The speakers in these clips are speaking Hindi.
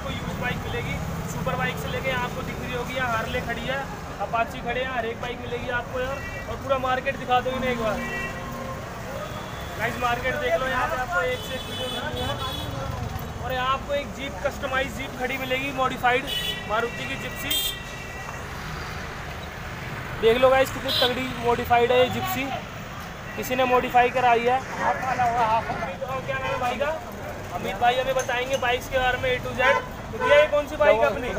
आपको यूज बाइक मिलेगी। सुपर बाइक से लेके आपको दिख रही होगी यहाँ हार्ले खड़ी है, अपाची खड़े हैं, हर एक बाइक मिलेगी आपको यार। और पूरा मार्केट दिखा दो इन्हें एक बार गाइस, मार्केट देख लो। यहाँ पे आपको एक से एक वीडियो मिलती है। और यहाँ आपको एक जीप कस्टमाइज जीप खड़ी मिलेगी, मॉडिफाइड मारुति की जिप्सी। देख लो गाइस कितनी तगड़ी मॉडिफाइड है ये जिप्सी, किसी ने मॉडिफाई कराई है। क्या नाम है भाई का? अमित भाई हमें बताएंगे बाइक्स के बारे में A to Z। तो भैया ये कौन सी बाइक है अपनी?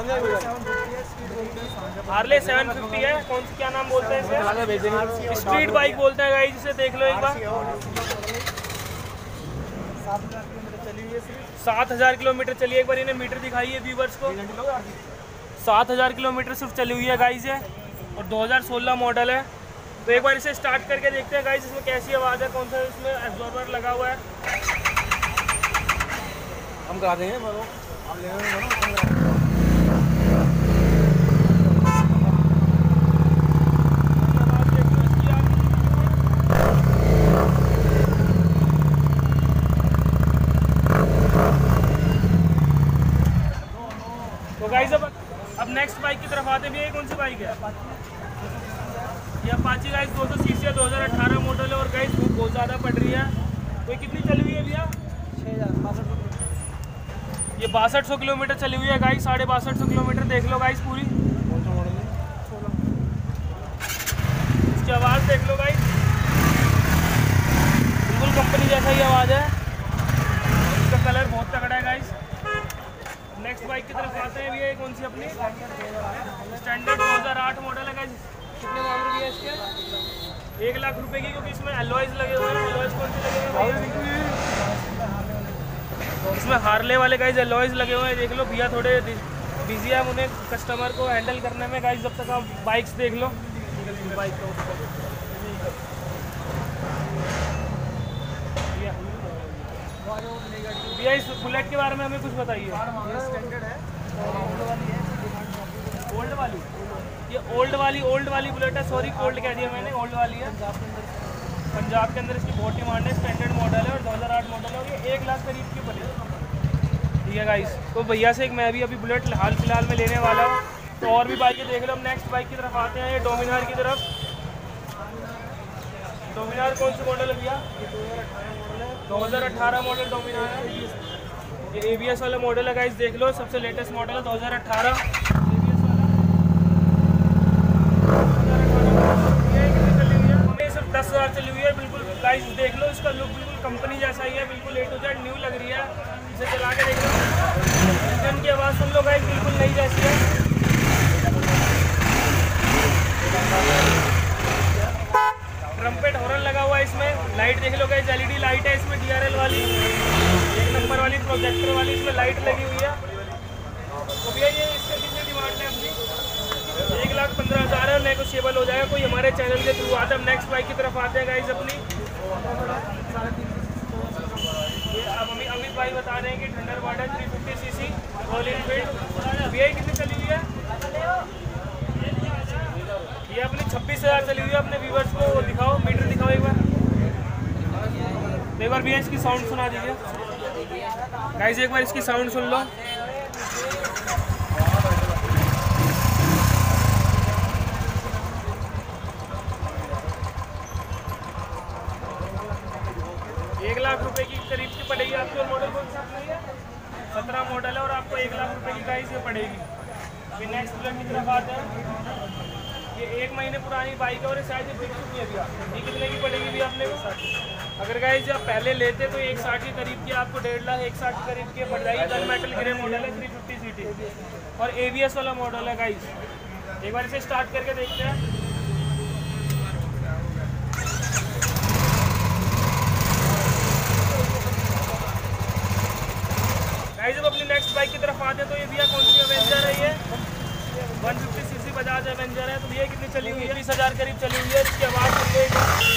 हार्ले 750 है। कौन सी, क्या नाम बोलते हैं इसे? स्ट्रीट बाइक बोलते हैं गाइस इसे। देख लो एक बार, 7000 किलोमीटर चली है। एक बार इन्हें मीटर दिखाइए व्यूवर्स को। 7000 किलोमीटर सिर्फ चली हुई है गाइस है, और 2016 मॉडल है। तो एक बार इसे स्टार्ट करके देखते हैं गाइस, इसमें कैसी आवाज़ है, कौन सा इसमें एब्जॉर्बर लगा हुआ है। हम करा देंगे बरो, आप ले लेंगे। तो गाइस अब नेक्स्ट बाइक की तरफ आते भी। ये कौन सी बाइक है? ये अपाची गाइस 200 सीसी है, 2018 मॉडल है। और गाइस बहुत ज़्यादा पड़ रही है। तो ये कितनी चली हुई है भैया? 6062। ये 6200 किलोमीटर चली हुई है गाइस, 6250 किलोमीटर। देख लो गाइस पूरी। कौन सा मॉडल है? इसकी आवाज़ देख लो गाइस, बिल्कुल कंपनी जैसा ही आवाज़ है। इसका कलर बहुत तगड़ा है गाइस। नेक्स्ट बाइक की तरफ आते हैं भैया। ये कौन सी अपनी? स्टैंडर्ड 2008 मॉडल है गाइस। कितने मामले की है इसके? 1 लाख रुपए की, क्योंकि इसमें एलॉयज लगे हुए हैं। एलॉयज कौन से लगे हुए हैं? इसमें हार्ले वाले गाइस एलॉयज लगे हुए हैं। देख लो भैया थोड़े बिजी है, उन्हें कस्टमर को हैंडल करने में गाइस। जब तक आप बाइक्स देख लो बाइक को। भैया इस बुलेट के बारे में हमें कुछ बताइए। ये स्टैंडर्ड है, ओल्ड वाली, ये ओल्ड वाली बुलेट है। सॉरी कोल्ड कह दिया मैंने, ओल्ड वाली है। पंजाब के अंदर इसकी बहुत डिमांड है। स्टैंडर्ड मॉडल है और 2008 मॉडल है। और ये 1 लाख करीब की पड़ेगी। ठीक है गाइस, तो भैया से एक मैं भी अभी बुलेट हाल फिलहाल में लेने वाला हूँ। तो और भी बाइकें देख लो। हम नेक्स्ट बाइक की तरफ आते हैं, ये डोमिनार की तरफ। डोमिनार कौन सी मॉडल है भैया? 2018 मॉडल डोमिनार है। ये ABS वाला मॉडल है गाइस। देख लो सबसे लेटेस्ट मॉडल है 2018 ABS वाला। 10,000 चली हुई है बिल्कुल गाइस। देख लो इसका लुक बिल्कुल कंपनी जैसा ही है, बिल्कुल A to Z न्यू लग रही है। इसे चला के देख लो, इंजन की आवाज़ सुन लो गाइस, बिल्कुल नई जैसी है। ट्रम्पेट हॉर्न लगा हुआ है इसमें। लाइट देख लो गाइस, LED लाइट है इसमें, DRL वाली, 1 नंबर वाली, प्रोजेक्टर वाली इसमें लाइट लगी हुई है। तो भैया ये इसका कितनी डिमांड है अपनी? 1,15,000 है, नेगोशिएबल हो जाएगा। कोई हमारे चैनल के थ्रू आता है। हम नेक्स्ट बाइक की तरफ आते हैं गाइस अपनी। ये अब अमित भाई बता रहे हैं कि थंडरबर्ड है 350 सीसी रॉयल एनफील्ड। भैया कितनी चली हुई है? ये अपनी 26,000 चली हुई है। अपने व्यूवर्स को दिखाओ, मीटर दिखाओ एक बार। एक बार भैया इसकी साउंड सुना दीजिए गाइस, एक बार इसकी साउंड सुन लो। ₹1,00,000 की करीब की पड़ेगी आपको। मॉडल कौन सा है? 17 मॉडल है और आपको 1,00,000 की प्राइस ये पड़ेगी। फिर नेक्स्ट बुलेट की तरफ आते हैं। ये 1 महीने पुरानी बाइक है और शायद ये फिक्स नहीं है भैया। ये कितने की पड़ेगी भैया अपने को? अगर गाइस आप पहले लेते तो 1,60,000 के करीब की आपको 1,50,000 1,60,000 के करीब की पड़ जाएगी। गन मेटल ग्रे मॉडल है 350 सीटी और ABS वाला मॉडल है गाइस। एक बार इसे स्टार्ट करके देखते हैं। गाइस अब अपनी नेक्स्ट बाइक की तरफ आते हैं। तो ये भैया कौन सी एवेंजर है? ये 150 सीसी बजाज एवेंजर है। तो ये कितनी चली हुई है? 20,000 करीब चली हुई है। इसकी आवाज़ सुन लो।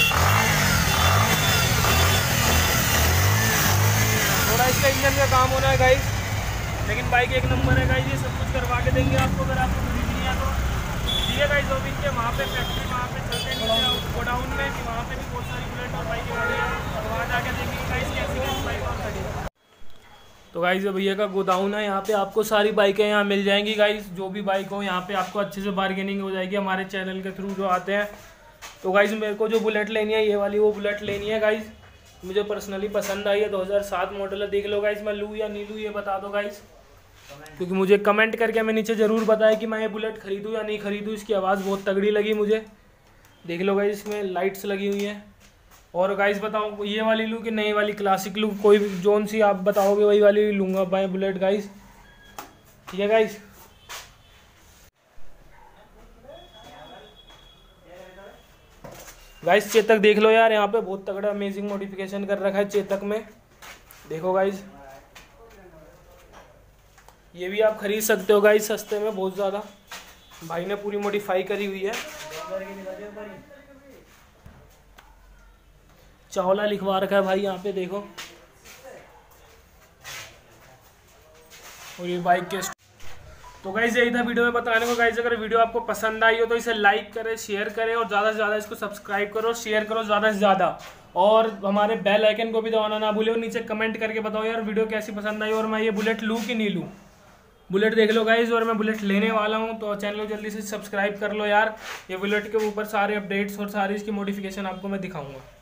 थोड़ा इसका इंजन का काम होना है गाइस, लेकिन बाइक एक नंबर है गाइस। ये सब कुछ करवा के देंगे आपको अगर आपको खरीदनी है तो। ठीक है गाइस, जो भी इनके वहाँ पे फैक्ट्री वहाँ पे चलते हैं गोडाउन में, वहाँ पे भी बहुत सारी बुलेट और बाइकें खड़ी है। और वहाँ जाके देखेंगे गाइस कैसी कैसी बाइक और खड़ी है। तो गाइस ये भैया का गोदाउन है, यहाँ पे आपको सारी बाइकें यहाँ मिल जाएंगी गाइस। जो भी बाइक हो यहाँ पे आपको अच्छे से बार्गेनिंग हो जाएगी हमारे चैनल के थ्रू जो आते हैं। तो गाइस मेरे को जो बुलेट लेनी है ये वाली वो बुलेट लेनी है गाइस, मुझे पर्सनली पसंद आई है। 2007 मॉडल है, देख लो गाइस मैं लूँ या नहीं लूँ ये बता दो गाइस, क्योंकि मुझे कमेंट करके मैं नीचे ज़रूर बताया कि मैं ये बुलेट खरीदूँ या नहीं खरीदूँ। इसकी आवाज़ बहुत तगड़ी लगी मुझे। देख लो गाइस इसमें लाइट्स लगी हुई हैं। और गाइस बताओ ये वाली लूँ कि नई वाली क्लासिक लूँ, कोई भी जोन सी आप बताओगे वही वाली लूँगा मैं बुलेट गाइस, ठीक है गाइस। गाइस चेतक देख लो यार, यहाँ पे बहुत तगड़ा अमेजिंग मॉडिफिकेशन कर रखा है चेतक में, देखो गाइस। ये भी आप खरीद सकते हो गाइस सस्ते में, बहुत ज़्यादा भाई ने पूरी मॉडिफाई करी हुई है। चावला लिखवा रखा है भाई यहाँ पे देखो। और ये बाइक के तो गाइस यही था वीडियो में बताने को गाइस। अगर वीडियो आपको पसंद आई हो तो इसे लाइक करें, शेयर करें और ज़्यादा से ज़्यादा इसको सब्सक्राइब करो, शेयर करो ज़्यादा से ज़्यादा। और हमारे बेल आइकन को भी दबाना ना भूले। और नीचे कमेंट करके बताओ यार वीडियो कैसी पसंद आई और मैं ये बुलेट लूँ कि नहीं लूँ। बुलेट देख लो गाइस, और मैं बुलेट लेने वाला हूँ, तो चैनल को जल्दी से सब्सक्राइब कर लो यार। ये बुलेट के ऊपर सारे अपडेट्स और सारी इसकी मॉडिफिकेशन आपको मैं दिखाऊंगा।